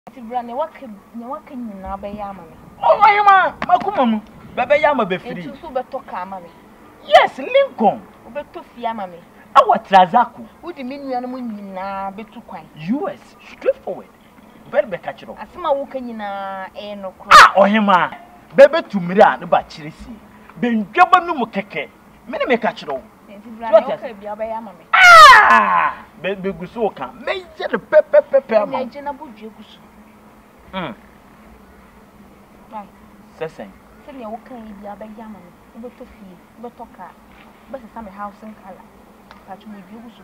Tibra ne waka nyina be ya mama. Oh my ma, makuma mu. Bebe ya ma be free. Ntu so beto ka mama. Yes, Lincoln. Obeto fia mama. Awa trazaku. Wudi me nua no mu nyina betu kwan. US straightforward. Very be catch up. Asema wo ka nyina no kro. Ah, ohima. Bebe tumira no ba chirisi. Benjaba no mu keke. Me ne me catch up. Tibra ne waka bia be ya mama. Ah! Be guso ka. Me je de pepe ama. Me je na bodue guso. Right. Sesen. Se ne wo ka bia be ya mama. Obeto fie, obeto ka. Bese sa me house in kala. Patch me bi guso.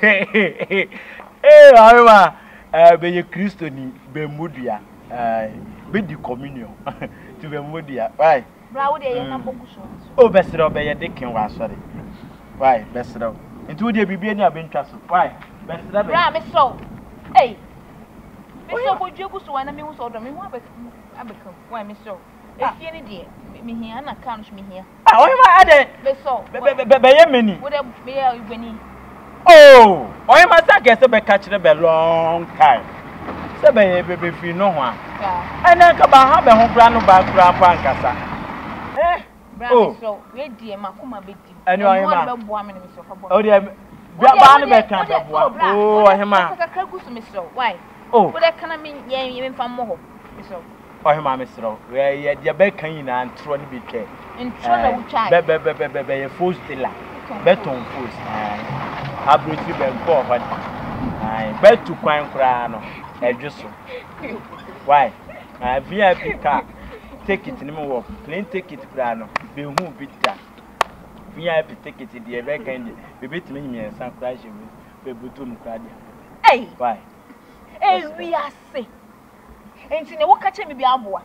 Eh, ahima. Be ye Kristo ni be mudua. Be di communion. To be mudua. Why? Bra wo de ye na boguso. Oh, besro be ye dekin wa sorry. Why? Besro. Nti wo de bibia ni abentwa so. Why? Besro be. Bra me so. Hey. Me so bodue guso wa na me hu so do me hu abekam. Why me so? Efie ni de me hia na kan so me hia. Ah, ohima ade. Me so. Be ye meni. Wo de me ya igweni. Oh, ohima sa gese be catch be long time. Se be ye be fi no ho a. Ana ka ba ha be ho bra no ba kura pa nkasa. Bra me so. We die makoma be di. Ani ohima. Be boa me me so fa boa. Oh, dia ba no be kan be boa. Oh, ohima. Ka guso me so. Why? Oh. Wo de kana me ye me fa mo ho. Me so. Ohima me so. We dia be kan yina ntro ni bi twa. Ntro na wo twa. Be ye force dela. Beton force. Abrochi be nko ho. Ai, betu kwan kra no. Edweso. Why? VIP car. Ticket ni mo work. Plane ticket kra no. Be hu bi da. VIP ticket dey be kan dey. Be betimi himi ensan kra je be butu no kra dey. Hey. Why? We are say. Enti ne wo ka che me bi aboa.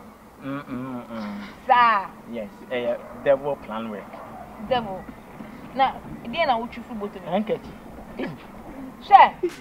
Sir. Yes, devil plan work. Devil. Na, dey na wo twifu boto ni. Hanketi. Share.